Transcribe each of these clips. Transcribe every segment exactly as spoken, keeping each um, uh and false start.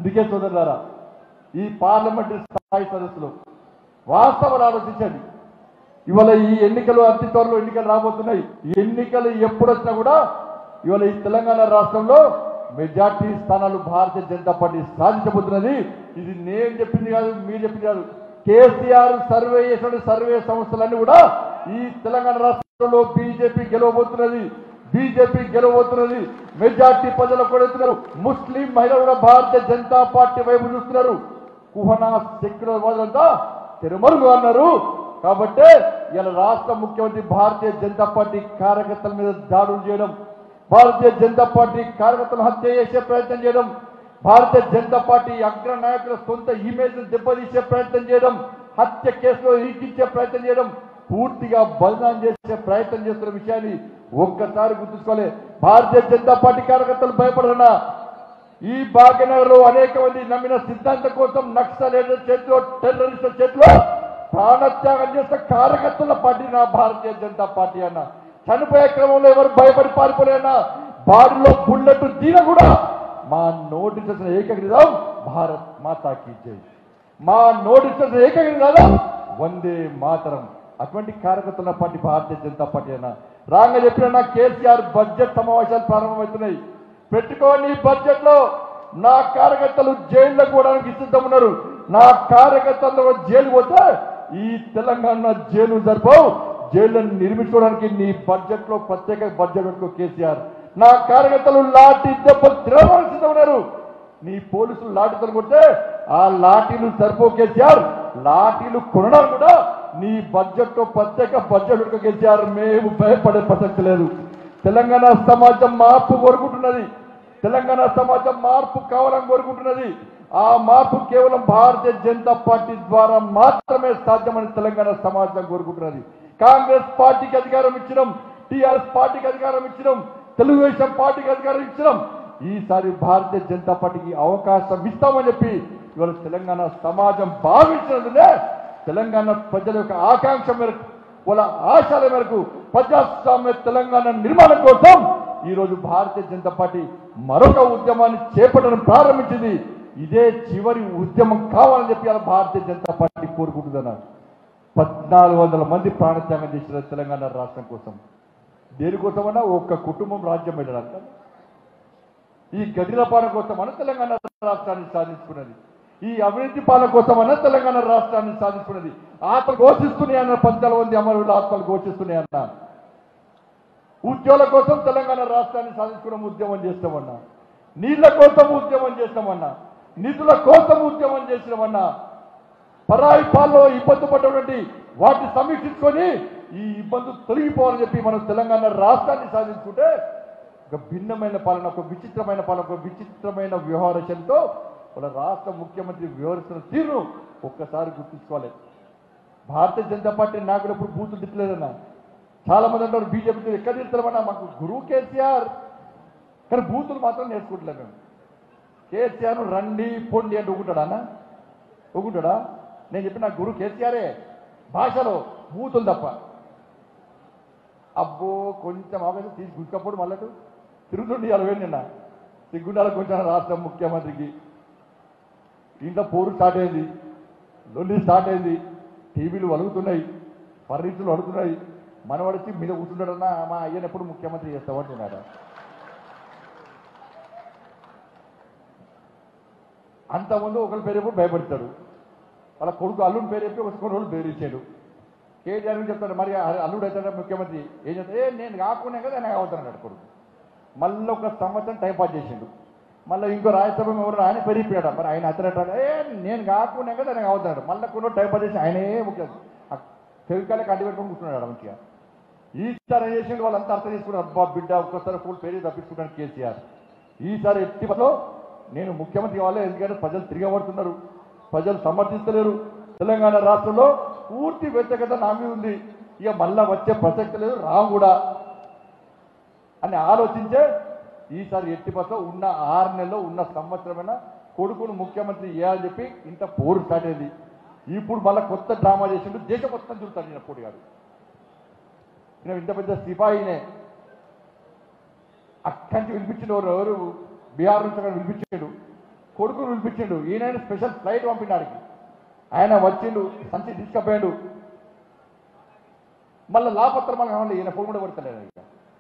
అందుకే సోదరులారా ఈ పార్లమెంటరీ స్థాయి సదస్సులో వాస్తవాలు ఆలోచించండి. ఇవాళ ఈ ఎన్నికలు అతి త్వరలో ఎన్నికలు రాబోతున్నాయి. ఈ ఎన్నికలు ఎప్పుడు వచ్చినా కూడా ఇవాళ ఈ తెలంగాణ రాష్ట్రంలో మెజార్టీ స్థానాలు భారతీయ జనతా పార్టీ సాధించబోతున్నది. ఇది నేను చెప్పింది కాదు, మీరు చెప్పింది కాదు. కేసీఆర్ సర్వే చేసిన సర్వే సంస్థలన్నీ కూడా ఈ తెలంగాణ రాష్ట్రంలో బీజేపీ గెలవబోతున్నది, బీజేపీ గెలవబోతున్నది. మెజార్టీ ప్రజలు కొడుతున్నారు. ముస్లిం మహిళలు కూడా భారతీయ జనతా పార్టీ వైపు చూస్తున్నారు. కుహనా సెక్యులర్ వాదులంతా తెరమరుగు అన్నారు. కాబట్టి ఇలా రాష్ట్ర ముఖ్యమంత్రి భారతీయ జనతా పార్టీ కార్యకర్తల మీద దాడులు చేయడం, భారతీయ జనతా పార్టీ కార్యకర్తలను హత్య చేసే ప్రయత్నం చేయడం, భారతీయ జనతా పార్టీ అగ్ర నాయకుల సొంత ఇమేజ్ దెబ్బతీసే ప్రయత్నం చేయడం, హత్య కేసులో ఇరికించే ప్రయత్నం చేయడం, పూర్తిగా బదనాం చేసే ప్రయత్నం చేస్తున్న విషయాన్ని ఒక్కసారి గుర్తుంచుకోవాలి. భారతీయ జనతా పార్టీ కార్యకర్తలు భయపడరన్నా. ఈ భాగ్యనగర్ లో అనేక మంది నమ్మిన సిద్ధాంతం కోసం నక్సలైట్ల చేతిలో, టెర్రరిస్టుల చేతిలో ప్రాణత్యాగం చేసిన కార్యకర్తల పార్టీ నా భారతీయ జనతా పార్టీ అన్న. చనిపోయే క్రమంలో ఎవరు భయపడి పారిపోలేనా? బాడీలో బుల్లెట్ దీన కూడా మా నోటీస్ వచ్చిన ఏకైక నిజం భారత్ మాతాకి జై. మా నోటీస్ వచ్చిన ఏకైక నిజం వందే మాతరం. అటువంటి కార్యకర్తల పార్టీ భారతీయ జనతా పార్టీ అన్న. రాంగ చెప్పిన కేసీఆర్ బడ్జెట్ సమావేశాలు ప్రారంభమవుతున్నాయి. పెట్టుకోని బడ్జెట్ లో నా కార్యకర్తలు జైల్లో పోవడానికి సిద్ధమున్నారు. నా కార్యకర్తలు జైలు పోతే ఈ తెలంగాణ జైలు జరపవు. జైళ్లను నిర్మించుకోవడానికి నీ బడ్జెట్ లో ప్రత్యేక బడ్జెట్ పెట్టుకో కేసీఆర్. నా కార్యకర్తలు లాఠీ దెబ్బలు తిరగడానికి సిద్ధమున్నారు. నీ పోలీసులు లాఠీతో కొడితే ఆ లాఠీలు సరిపో కేసీఆర్. లాఠీలు కొనడానికి కూడా నీ బడ్జెట్ లో ప్రత్యేక బడ్జెట్ పెట్టుకో కేసీఆర్. మేము భయపడే ప్రసక్తి లేదు. తెలంగాణ సమాజం మార్పు కోరుకుంటున్నది. తెలంగాణ సమాజం మార్పు కావాలని కోరుకుంటున్నది. ఆ మార్పు కేవలం భారతీయ జనతా పార్టీ ద్వారా మాత్రమే సాధ్యమని తెలంగాణ సమాజం కోరుకుంటున్నది. కాంగ్రెస్ పార్టీకి అధికారం ఇచ్చినాం, టీఆర్ఎస్ పార్టీకి అధికారం ఇచ్చినాం, తెలుగుదేశం పార్టీకి అధికారం ఇచ్చినాం. ఈసారి భారతీయ జనతా పార్టీకి అవకాశం ఇస్తామని చెప్పి ఇవాళ తెలంగాణ సమాజం భావించినందునే తెలంగాణ ప్రజల యొక్క ఆకాంక్ష మేరకు, వాళ్ళ ఆశల మేరకు ప్రజాస్వామ్య తెలంగాణ నిర్మాణం కోసం ఈ రోజు భారతీయ జనతా పార్టీ మరొక ఉద్యమాన్ని చేపట్టడం ప్రారంభించింది. ఇదే చివరి ఉద్యమం కావాలని చెప్పి అలా భారతీయ జనతా పార్టీ కోరుకుంటుందన్నారు. పద్నాలుగు వందల మంది ప్రాణత్యాగం చేసిన తెలంగాణ రాష్ట్రం కోసం. దేనికోసమన్నా ఒక్క కుటుంబం రాజ్యం వెళ్ళడానికి, ఈ గడిల పాలన కోసమన్నా తెలంగాణ రాష్ట్రాన్ని సాధించుకున్నది. ఈ అవినీతి పాలన కోసమన్నా తెలంగాణ రాష్ట్రాన్ని సాధించుకున్నది. ఆత్మలు ఘోషిస్తున్నాయన్న పద్నాలుగు మంది అమరులు ఆత్మలు ఘోషిస్తున్నాయన్న. ఉద్యోగుల కోసం తెలంగాణ రాష్ట్రాన్ని సాధించుకున్న ఉద్యమం చేస్తామన్నా, నీళ్ల కోసం ఉద్యమం చేస్తామన్నా, నిధుల కోసం ఉద్యమం చేసినామన్నా, పరాయి పాలలో ఇబ్బంది పడ్డటువంటి వాటిని సమీక్షించుకొని ఈ ఇబ్బందులు తొలగిపోవాలని చెప్పి మనం తెలంగాణ రాష్ట్రాన్ని సాధించుకుంటే ఒక భిన్నమైన పాలన, ఒక విచిత్రమైన పాలన, ఒక విచిత్రమైన వ్యవహారశైలితో వాళ్ళ రాష్ట్ర ముఖ్యమంత్రి వ్యవహరిస్తున్న తీరును ఒక్కసారి గుర్తుంచుకోవాలి. భారతీయ జనతా పార్టీ నాయకులు ఎప్పుడు బూతులు తిట్టలేదన్నా. చాలా మంది అంటారు బీజేపీ ఎక్కడ తిడతామన్నా, మాకు గురువు కేసీఆర్, కానీ బూతులు మాత్రం నేర్చుకుంటలేము మేము. కేసీఆర్ రండి పొండి అంటే ఒగుంటాడా అన్న? ఒగుంటాడా? నేను చెప్పిన నా గురువు కేసీఆరే, భాషలో బూతులు తప్ప. అబ్బో కొంచెం ఆవేశం తీసి గుర్తుకపోడు మళ్ళీ తిరుగుతుండి అలా నిన్న సిగ్గుండాల కొంచెం రాష్ట్ర ముఖ్యమంత్రికి ఇంట్లో పోరు స్టార్ట్ అయింది, లొల్లి స్టార్ట్ అయింది, టీవీలు వలుగుతున్నాయి, ఫర్నిచర్లు అడుగుతున్నాయి. మనవాడికి మీద కూర్చుంటాడన్నా మా అయ్యని ఎప్పుడు ముఖ్యమంత్రి చేస్తామంటున్నాడు. అంతకుముందు ఒకరి పేరు ఎప్పుడు భయపడతాడు, వాళ్ళ కొడుకు అల్లుని పేరు చెప్పి ఒక కొన్ని రోజులు బెదిరించాడు. కేటీఆర్ అని చెప్తాడు, మరి అల్లుడు అవుతాడా ముఖ్యమంత్రి ఏం చెప్తాడు, ఏ నేను కాకుండా కదా ఆయన అవుతాడు కొడుకు. మళ్ళీ ఒక సంవత్సరం టైం పాస్ చేసిండు. మళ్ళీ ఇంకో రాజ్యసభ ఎవరు ఆయన పెరిగిపోయాడు, మరి ఆయన అతను ఏ నేను కాకుండా కదా ఆయన అవుతాడు. మళ్ళీ కొన్ని టైం పాస్ చేసి ఆయనే ముఖ్యం చెవికాలే కంటి పెట్టుకొని కూర్చున్నాడు మంచిగా. ఈసారి ఏం చేసిండు వాళ్ళంతా అర్థం చేసుకున్నారు, అబ్బా బిడ్డ ఒక్కసారి ఫుల్ పేరు తప్పించుకున్నాడు కేసీఆర్. ఈసారి ఎత్తిలో నేను ముఖ్యమంత్రి కావాలి, ఎందుకంటే ప్రజలు తిరగబడుతున్నారు, ప్రజలు సమర్థిస్తలేరు. తెలంగాణ రాష్ట్రంలో పూర్తి వ్యతిరేకత నా మీద ఉంది, ఇక మళ్ళా వచ్చే ప్రసక్తి లేదు, రావు కూడా అని ఆలోచించే ఈసారి ఎట్టి బస్సులో ఉన్న ఆరు నెలల్లో ఉన్న సంవత్సరమైన కొడుకును ముఖ్యమంత్రి చేయాలని చెప్పి ఇంత పోరు స్టార్ట్ అయింది. ఇప్పుడు మళ్ళీ కొత్త డ్రామా చేసిండు, దేశం మొత్తం చూస్తాడు నేను పోటీ గారు. నేను ఇంత పెద్ద సిపాయినే అక్కడి నుంచి వినిపించిన ఎవరు బీహార్ నుంచి అక్కడ వినిపించాడు. కొడుకును పిలిపించిండు, ఈయన స్పెషల్ ఫ్లైట్ పంపినాడికి. ఆయన వచ్చిండు, సంచి తీసుకుపోయాడు. మళ్ళీ లాపత్రం మళ్ళీ ఈయన పొడి కూడా పడతలేదు. ఇక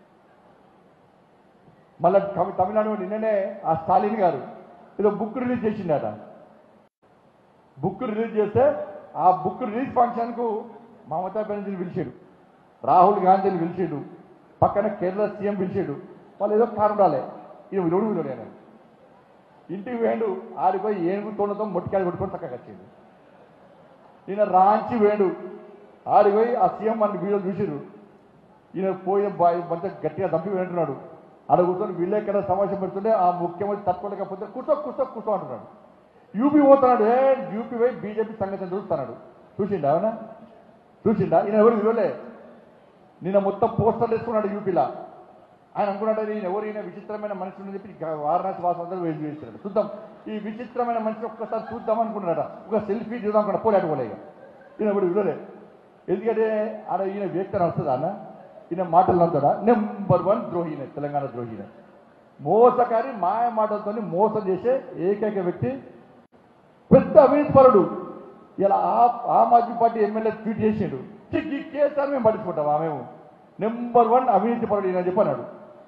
మళ్ళీ తమిళనాడు నిన్ననే ఆ స్టాలిన్ గారు ఏదో బుక్ రిలీజ్ చేసిండట. బుక్ రిలీజ్ చేస్తే ఆ బుక్ రిలీజ్ ఫంక్షన్కు మమతా బెనర్జీని పిలిచాడు, రాహుల్ గాంధీని పిలిచాడు, పక్కన కేరళ సీఎం పిలిచాడు. వాళ్ళు ఏదో కారు ఉండాలి, ఈయన విలువడు విలువడు ఇంటికి వేయండు. ఆడిపోయి ఏనుగు తోడతో మొట్టికాయలు కొట్టుకొని చక్కగా వచ్చిండు. ఈయన రాంచి వేయండు, ఆడిపోయి ఆ సీఎం మన వీడియోలు చూసిరు. ఈయన పోయి మంచిగా గట్టిగా దంపి వింటున్నాడు. ఆడ కూర్చొని విలేకరుల సమావేశం పెడుతుంటే ఆ ముఖ్యమంత్రి తట్టుకోలేకపోతే కూర్చో కూర్చో కూర్చో అంటున్నాడు. యూపీ పోతున్నాడు, ఏ యూపీ పోయి బీజేపీ సంగతి చూస్తున్నాడు. చూసిండా అవునా? చూసిండా? ఈయన ఎవరు విలువలే. నిన్న మొత్తం పోస్టర్లు వేసుకున్నాడు యూపీలో. ఆయన అనుకున్నాడు ఈయన ఎవరు, ఈయన విచిత్రమైన మనిషి అని చెప్పి వారణాసి వాసందరూ వేసి వేస్తున్నాడు. చూద్దాం ఈ విచిత్రమైన మనిషి ఒక్కసారి చూద్దాం అనుకున్నాడట. ఒక సెల్ఫీ చూద్దాం అనుకున్నా, పోలేట పోలేక ఈయన ఎవరు విలువలే. ఎందుకంటే ఆడ ఈయన వ్యక్తి వస్తుందా అన్న, ఈయన మాటలు నమ్ముతాడా? నెంబర్ వన్ ద్రోహినే, తెలంగాణ ద్రోహినే, మోసకారి, మాయ మాటలతో మోసం చేసే ఏకైక వ్యక్తి, పెద్ద అవినీతి పరుడు. ఇలా ఆమ్ ఆద్మీ పార్టీ ఎమ్మెల్యే ట్వీట్ చేసాడు, ఈ కేసీఆర్ మేము పట్టించుకుంటాం, మేము నెంబర్ వన్ అవినీతి పరుడు ఈయన చెప్పన్నాడు.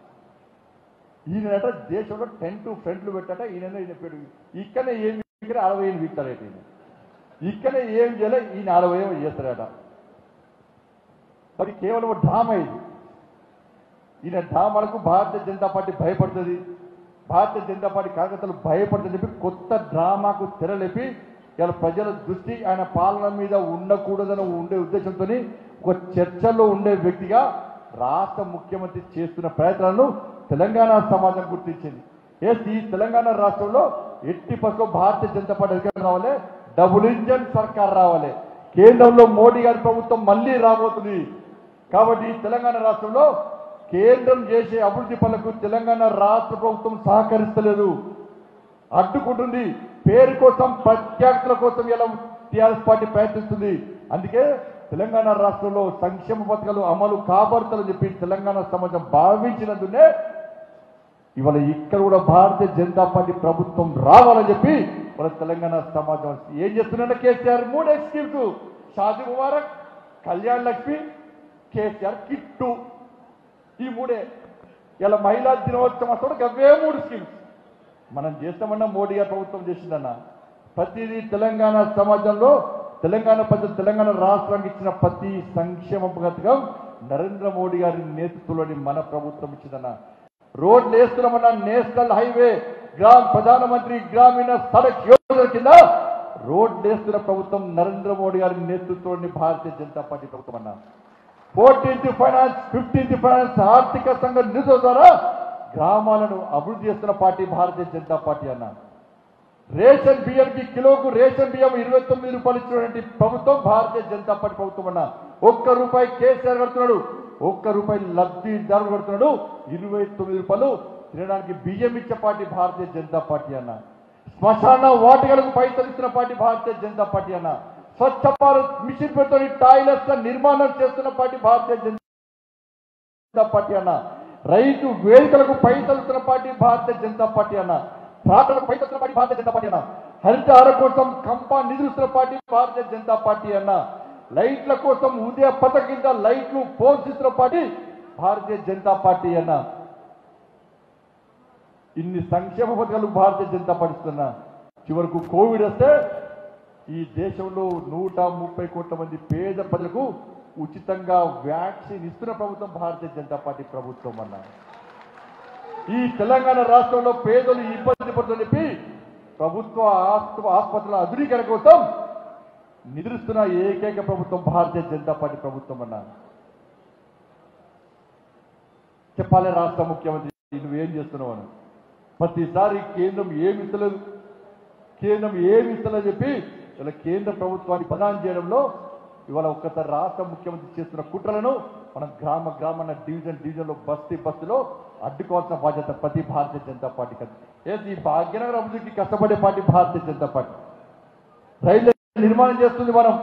ఈయనట దేశంలో టెంట్ ఫ్రంట్లు పెట్టట, ఈయన ఈయన పేరు ఇక్కడనే ఏం ఇక్కడ అరవై ఏళ్ళు వీక్తారట. ఈయన ఇక్కడనే ఏం చేయలే, ఈయన అరవై ఏమో చేస్తారట. మరి కేవలం డ్రామా ఇది. ఈయన డ్రామాలకు భారతీయ జనతా పార్టీ భయపడుతుంది, భారతీయ జనతా పార్టీ కార్యకర్తలు భయపడుతుంది చెప్పి కొత్త డ్రామాకు తెరలేపి ఇలా ప్రజల దృష్టి ఆయన పాలన మీద ఉండకూడదని ఉండే ఉద్దేశంతో ఒక చర్చల్లో ఉండే వ్యక్తిగా రాష్ట్ర ముఖ్యమంత్రి చేస్తున్న ప్రయత్నాలను తెలంగాణ సమాజం గుర్తించింది. ఎస్, ఈ తెలంగాణ రాష్ట్రంలో ఎట్టి పక్క భారతీయ జనతా పార్టీ అధికారం రావాలి, డబుల్ ఇంజన్ సర్కార్ రావాలి, కేంద్రంలో మోడీ గారి ప్రభుత్వం మళ్ళీ రాబోతుంది. కాబట్టి తెలంగాణ రాష్ట్రంలో కేంద్రం చేసే అభివృద్ధి పనులకు తెలంగాణ రాష్ట్ర ప్రభుత్వం సహకరిస్తలేదు, అడ్డుకుంటుంది. పేరు కోసం, ప్రత్యర్థుల కోసం ఇలా టీఆర్ఎస్ పార్టీ ప్రయత్నిస్తుంది. అందుకే తెలంగాణ రాష్ట్రంలో సంక్షేమ పథకాలు అమలు కాబడతారని చెప్పి తెలంగాణ సమాజం భావించినందునే ఇవాళ ఇక్కడ కూడా భారతీయ జనతా పార్టీ ప్రభుత్వం రావాలని చెప్పి మన తెలంగాణ సమాజం ఏం చేస్తున్నా కేసీఆర్ మూడే స్కీమ్స్, షాదీ ముబారక్, కళ్యాణ్ లక్ష్మి, కేసీఆర్ కిట్టు, ఈ మూడే. ఇలా మహిళా దినోత్సవం వస్తాడు అవే మూడు స్కీమ్స్ మనం చేస్తామన్నా మోడీ గారి ప్రభుత్వం చేసిందన్న. ప్రతిదీ తెలంగాణ సమాజంలో తెలంగాణ ప్రజలు తెలంగాణ రాష్ట్రానికి ఇచ్చిన ప్రతి సంక్షేమ పథకం నరేంద్ర మోడీ గారి నేతృత్వంలోని మన ప్రభుత్వం ఇచ్చిందన్న. రోడ్లు వేస్తున్నామన్నా నేషనల్ హైవే, గ్రామ ప్రధానమంత్రి గ్రామీణ సడక్ యోజన కింద రోడ్లు వేస్తున్న ప్రభుత్వం నరేంద్ర మోడీ గారి నేతృత్వంలోని భారతీయ జనతా పార్టీ ప్రభుత్వం అన్న. ఫోర్టీన్త్ ఫైనాన్స్, ఫిఫ్టీన్త్ ఫైనాన్స్ ఆర్థిక సంఘ నిధుల ద్వారా గ్రామాలను అభివృద్ధి చేస్తున్న పార్టీ భారతీయ జనతా పార్టీ అన్న. రేషన్ బియ్యంకి కిలోకు రేషన్ బియ్యం ఇరవై తొమ్మిది రూపాయలు ఇచ్చినటువంటి ప్రభుత్వం భారతీయ జనతా పార్టీ ప్రభుత్వం అన్న. ఒక్క రూపాయి కేసీఆర్ కడుతున్నాడు, ఒక్క రూపాయి లబ్ధిదారులు కడుతున్నాడు, ఇరవై తొమ్మిది రూపాయలు తినడానికి బియ్యం ఇచ్చే పార్టీ భారతీయ జనతా పార్టీ అన్న. శ్మశాన వాటికలకు పైసలు ఇస్తున్న పార్టీ భారతీయ జనతా పార్టీ అన్న. స్వచ్ఛ భారత్ మిషన్ పేరుతో టాయిలెట్స్ నిర్మాణం చేస్తున్న పార్టీ భారతీయ జనతా పార్టీ అన్న. రైతు వేదికలకు పైసలు ఇస్తున్న పార్టీ భారతీయ జనతా పార్టీ అన్న. ట్రాక్టర్లకు పైసలు ఇస్తున్న పార్టీ భారతీయ జనతా పార్టీ అన్న. హరితహార కోసం కంపా నిధులు ఇస్తున్న పార్టీ భారతీయ జనతా పార్టీ అన్న. లైట్ల కోసం ఉదయ పథకం కింద లైట్లు పోషిస్తున్న పార్టీ భారతీయ జనతా పార్టీ అన్న. ఇన్ని సంక్షేమ పథకాలు భారతీయ జనతా పార్టీ ఇస్తున్నా. చివరకు కోవిడ్ వస్తే ఈ దేశంలో నూట ముప్పై కోట్ల మంది పేద ప్రజలకు ఉచితంగా వ్యాక్సిన్ ఇస్తున్న ప్రభుత్వం భారతీయ జనతా పార్టీ ప్రభుత్వం అన్న. ఈ తెలంగాణ రాష్ట్రంలో పేదలు ఇబ్బంది పడుతుందని చెప్పి ప్రభుత్వ ఆసుపత్రుల ఆధునీకరణ కోసం నిద్రిస్తున్న ఏకైక ప్రభుత్వం భారతీయ జనతా పార్టీ ప్రభుత్వం అన్న. చెప్పాలి రాష్ట్ర ముఖ్యమంత్రి నువ్వేం చేస్తున్నావు అని. ప్రతిసారి కేంద్రం ఏమి ఇస్తలేదు, కేంద్రం ఏమి ఇస్తలేదు చెప్పి ఇలా కేంద్ర ప్రభుత్వాన్ని ప్రదానం చేయడంలో ఇవాళ ఒక్కసారి రాష్ట్ర ముఖ్యమంత్రి చేస్తున్న కుట్రలను మనం గ్రామ గ్రామాన డివిజన్ డివిజన్లో బస్తీ బస్తీలో అడ్డుకోవాల్సిన బాధ్యత ప్రతి భారతీయ జనతా పార్టీ కదా. ఏది ఈ భాగ్యనగర అభివృద్ధికి కష్టపడే party Bharatiya Janata Party. Railway నిర్మాణం చేస్తుంది మనం,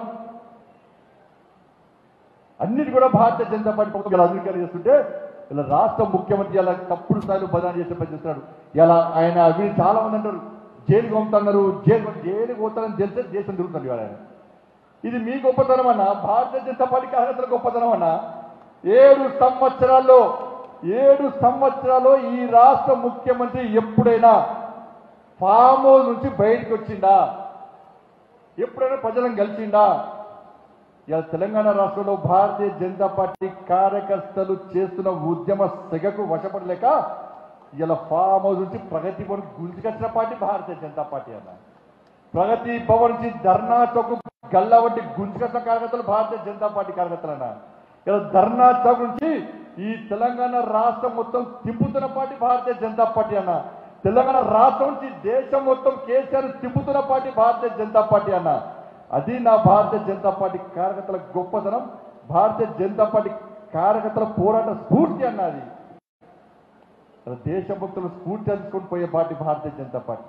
అన్నిటి కూడా భారతీయ జనతా పార్టీ ప్రభుత్వం ఇలా అధికారులు చేస్తుంటే ఇలా రాష్ట్ర ముఖ్యమంత్రి ఇలా తప్పుడు స్థాయిలో బదనాలు చేసే పని చేస్తున్నాడు. ఇలా ఆయన అవి చాలా మంది అంటారు జైలుకి పంపుతున్నారు, జైలు జైలుకి పోతారని తెలిసే దేశం తిరుగుతుంది ఇవాళ. ఇది మీ గొప్పతనం అన్నా, భారతీయ జనతా పార్టీ కార్యకర్తల గొప్పతనం అన్నా. ఏడు సంవత్సరాల్లో ఏడు సంవత్సరాల్లో ఈ రాష్ట్ర ముఖ్యమంత్రి ఎప్పుడైనా ఫామ్ హౌస్ నుంచి బయటకు వచ్చిందా? ఎప్పుడైనా ప్రజలను కలిసిందా? ఇలా తెలంగాణ రాష్ట్రంలో భారతీయ జనతా పార్టీ కార్యకర్తలు చేస్తున్న ఉద్యమ సెగకు వశపడలేక ఇలా ఫామ్ హౌస్ నుంచి ప్రగతి భవన్ గుంజుకొచ్చిన పార్టీ భారతీయ జనతా పార్టీ అన్న. ప్రగతి భవన్ నుంచి ధర్నా చౌక్ గల్లా వంటి గుంజుకొచ్చిన కార్యకర్తలు భారతీయ జనతా పార్టీ కార్యకర్తలు అన్న. ఇలా ధర్నా చౌక్ నుంచి ఈ తెలంగాణ రాష్ట్రం మొత్తం తిప్పుతున్న పార్టీ భారతీయ జనతా పార్టీ అన్న. తెలంగాణ రాష్ట్రం నుంచి దేశం మొత్తం కేసీఆర్ తిప్పుతున్న పార్టీ భారతీయ జనతా పార్టీ అన్న. అది నా భారతీయ జనతా పార్టీ కార్యకర్తల గొప్పతనం, భారతీయ జనతా పార్టీ కార్యకర్తల పోరాట స్ఫూర్తి అన్నది. దేశభక్తులు స్ఫూర్తి తీసుకొని పోయే పార్టీ భారతీయ జనతా పార్టీ.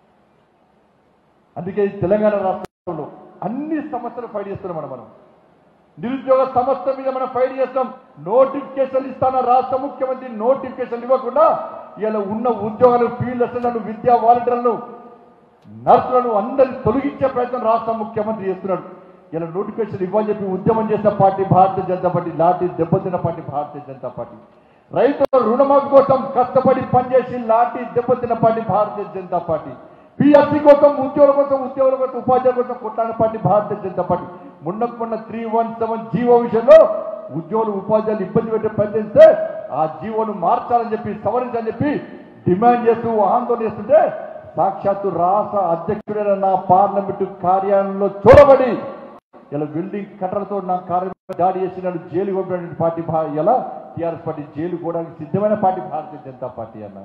అందుకే ఈ తెలంగాణ రాష్ట్రంలో అన్ని సమస్యలు ఫైట్ చేస్తున్నాం మనం. నిరుద్యోగ సమస్య మీద మనం ఫైట్ చేస్తాం. నోటిఫికేషన్ ఇస్తాన రాష్ట్ర ముఖ్యమంత్రి నోటిఫికేషన్ ఇవ్వకుండా ఇలా ఉన్న ఉద్యోగాలు, ఫీల్డ్ అసిస్టెంట్లను, విద్యా వాలంటీర్లను, నర్సులను అందరినీ తొలగించే ప్రయత్నం రాష్ట్ర ముఖ్యమంత్రి చేస్తున్నాడు. ఇలా నోటిఫికేషన్ ఇవ్వని చెప్పి ఉద్యమం చేసిన పార్టీ భారతీయ జనతా పార్టీ, లాఠీ దెబ్బతిన్న పార్టీ భారతీయ జనతా పార్టీ. రైతుల రుణమాఫీ కోసం కష్టపడి పనిచేసి లాఠీ దెబ్బతిన్న party Bharatiya Janata Party. PSC కోసం, ఉద్యోగుల కోసం, ఉద్యోగుల కోసం, ఉపాధ్యాయుల కోసం కొట్లాడిన పార్టీ భారతీయ జనతా పార్టీ. మొన్నకు మొన్న త్రీ వన్ సెవెన్ జీవో విషయంలో ఉద్యోగులు, ఉపాధ్యాయులు ఇబ్బంది పెట్టే పనిచేస్తే ఆ జీవోను మార్చాలని చెప్పి, సవరించాలని చెప్పి డిమాండ్ చేస్తూ ఆందోళన చేస్తుంటే సాక్షాత్తు రాష్ట్ర అధ్యక్షుడైన నా పార్లమెంటు కార్యాలయంలో చూడబడి ఇలా బిల్డింగ్ కట్టలతో నా కార్యాలయం దాడి చేసినాడు, జైలు పంపిన పార్టీ ఇలా టీఆర్ఎస్ పార్టీ జైలు పోవడానికి సిద్ధమైన పార్టీ భారతీయ జనతా పార్టీ అన్న.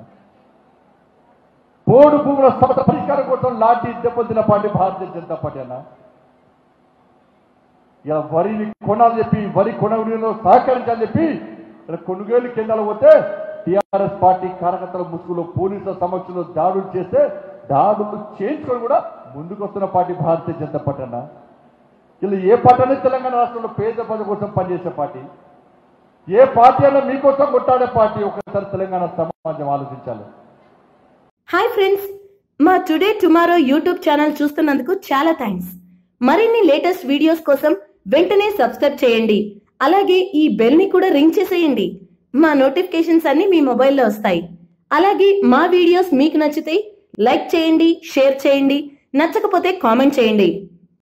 పోడు భూముల సమస్య పరిష్కారం కోసం లాఠీ దెబ్బతిన్న పార్టీ భారతీయ జనతా పార్టీ అన్న. ఇలా వరిని కొనాలని చెప్పి, వరి కొనుగోలులో సహకరించాలని చెప్పి ఇలా కొనుగోలు కేంద్రాలు పోతే టీఆర్ఎస్ పార్టీ కార్యకర్తల ముసుగులో పోలీసుల సమక్షంలో దాడులు చేస్తే దాడులు చేయించుకొని కూడా ముందుకు వస్తున్న పార్టీ భారతీయ జనతా పార్టీ అన్న. ఇలా ఏ పార్టీ అనేది తెలంగాణ రాష్ట్రంలో పేద ప్రజల కోసం పనిచేసే పార్టీ, ఏ పార్టీ అయినా మీకోసం కొట్టాడే పార్టీ. ఒకసారి తెలంగాణ సమాజం ఆలోచించాలి. హాయ్ ఫ్రెండ్స్, మా టుడే టుమారో యూట్యూబ్ ఛానల్ చూస్తున్నందుకు చాలా థ్యాంక్స్. మరిన్ని లేటెస్ట్ వీడియోస్ కోసం వెంటనే సబ్స్క్రైబ్ చేయండి. అలాగే ఈ బెల్ ని కూడా రింగ్ చేసేయండి. మా నోటిఫికేషన్స్ అన్ని మీ మొబైల్లో వస్తాయి. అలాగే మా వీడియోస్ మీకు నచ్చితే లైక్ చేయండి, షేర్ చేయండి, నచ్చకపోతే కామెంట్ చేయండి.